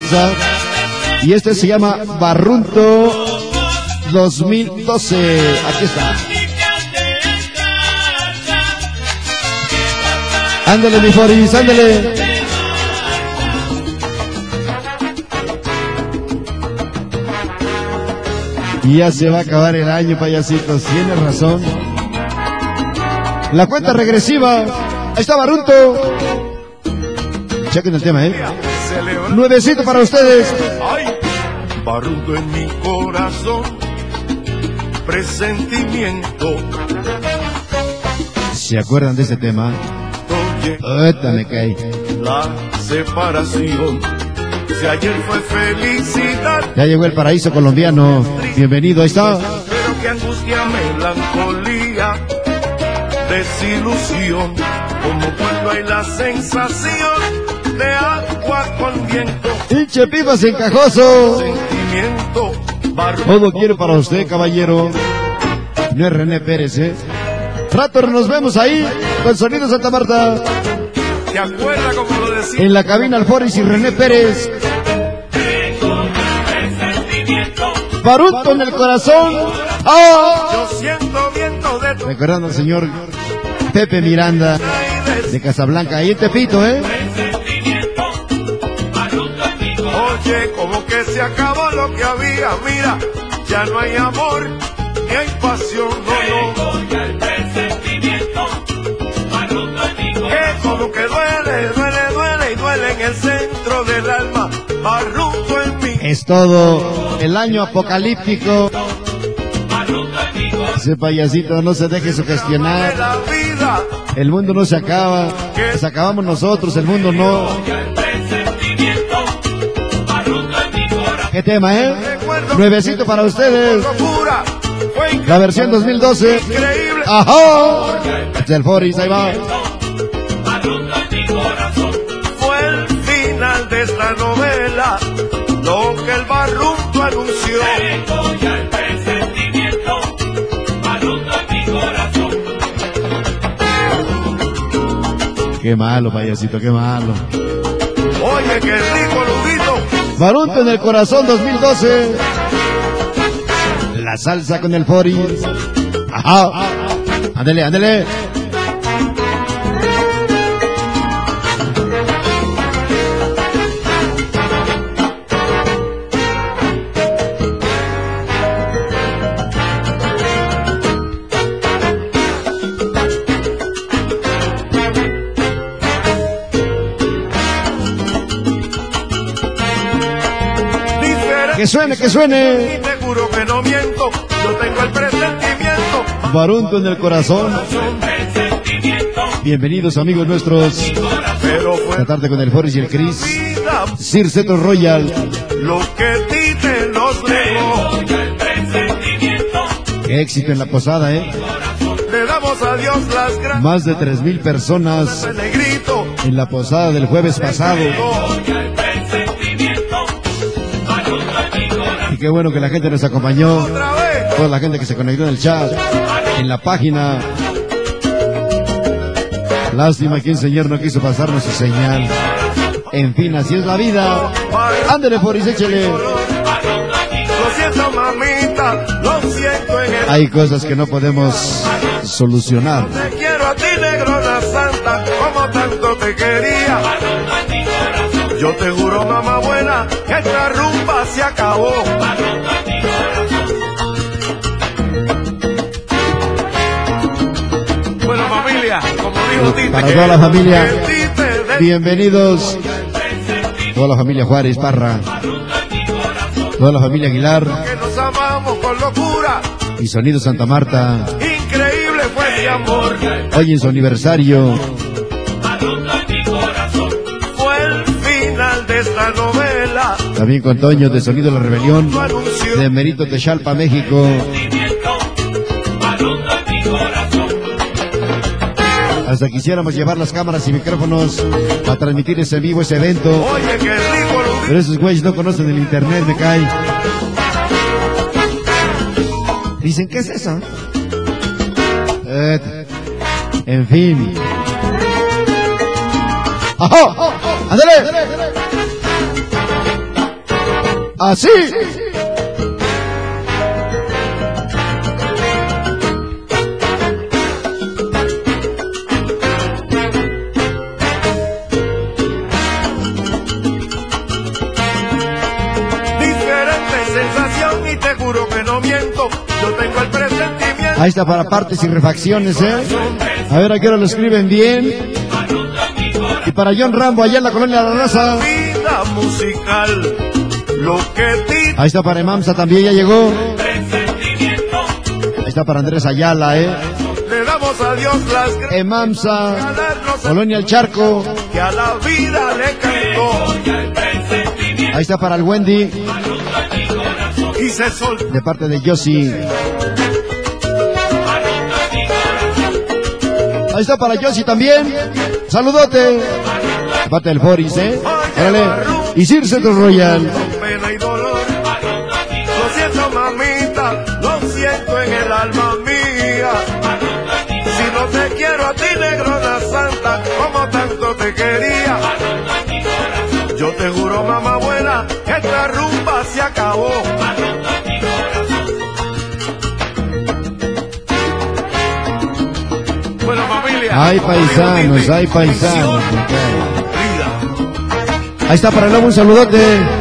Y este se llama Barrunto 2012. Aquí está. Ándale, mi Foris, ándale. Y ya se va a acabar el año, payasitos. Tienes razón. La cuenta regresiva. Ahí está Barrunto. Chequen el tema, Nuevecito para ustedes. Ay, Barrunto en mi corazón, presentimiento. ¿Se acuerdan de ese tema? Ahorita me cae. La separación. Si ayer fue felicidad, Ya llegó el paraíso colombiano. Bienvenido, ahí está. pero que angustia, melancolía, desilusión. Como cuando hay la sensación de agua con viento. Pinche pipas encajoso. Sentimiento. Todo quiero para usted, caballero. No es René Pérez, Rato nos vemos ahí con Sonido Santa Marta. ¿Te acuerdas como lo decía? En la cabina Alforis y René Pérez. Barrunto en el corazón. ¡Oh! Yo siento viento de tu Recordando al señor Pepe Miranda de Casablanca, ahí en Tepito, Oye, como que se acabó lo que había, mira, ya no hay amor, ni hay pasión, no. Que como que duele en el centro del alma, Barrunto en mí. Es todo el año apocalíptico. Ese payasito no se deje sugestionar. La vida, El mundo no se acaba, nos acabamos nosotros, el mundo no. ¿Qué tema, Nuevecito para ustedes. locura, fue La versión 2012. increíble. ¡Ajá! Hasta el Foris, ahí va. Fue el final de esta novela, lo que el Barrunto anunció. Qué malo, payasito, qué malo. Oye, qué rico, Ludito. Barrunto en el corazón 2012. La salsa con el Foris. Ajá. Ándele, ándele. Que suene, que suene. Y te juro que no miento, yo tengo el presentimiento. Barrunto en el corazón. Bienvenidos, amigos nuestros. Pero fue Esta tarde con el Foris y el Chris. vida Sir Cetro Royal. lo que Tite nos legó. Qué éxito en la posada, Le damos a Dios las gracias. Más de 3,000 personas El negrito. en la posada del jueves pasado. Y qué bueno que la gente nos acompañó. Otra vez. Toda la gente que se conectó en el chat, en la página. Lástima que un señor no quiso pasarnos su señal. En fin, así es la vida. Ándele, Foris, échele. Lo siento, mamita, lo siento en el... Hay cosas que no podemos solucionar. Te quiero a ti, negrona santa, como tanto te quería. Yo te juro, mamá buena, que esta rumba se acabó. Bueno, familia, como dijo Tite, Para toda la familia, el Tite de- bienvenidos. Toda la familia Juárez, Parra. Toda la familia Aguilar que nos amamos con locura. y Sonido Santa Marta. Increíble fue ese amor. Hoy en su aniversario. Fue el final de esta novela. También con Toño de Sonido La Rebelión. Lo anunció. De Merito Texalpa, México. Hasta quisiéramos llevar las cámaras y micrófonos para transmitir ese vivo, ese evento. Oye, qué rico, Ludito. Pero esos güeyes no conocen el internet, me cae. Dicen, ¿qué es eso? En fin. ¡Ajá! ¡Ándale! Así. Sensación y te juro que no miento, yo tengo el presentimiento. Ahí está para partes y refacciones, A ver a qué hora lo escriben bien. Y para John Rambo allá en la colonia La Raza. Vida musical, lo que ahí está para Emamsa también, ya llegó. Ahí está para Andrés Ayala, Le damos a Dios las gracias. Emamsa, Colonia El Charco. Que a la vida le cantó. Ahí está para el Wendy. Y se soltó. De parte de Yossi. Ahí está para Yossi también. Saludote. De parte del Boris, Órale. Y Circe Royal. Con pena y dolor. Lo siento, mamita. Lo siento en el alma mía. Si no te quiero a ti, negrona santa, como tanto te quería. Yo te juro, mamá buena, que esta rumba se acabó. Bueno, familia. Hay paisanos, hay paisanos. Ahí está para el lobo, un saludote.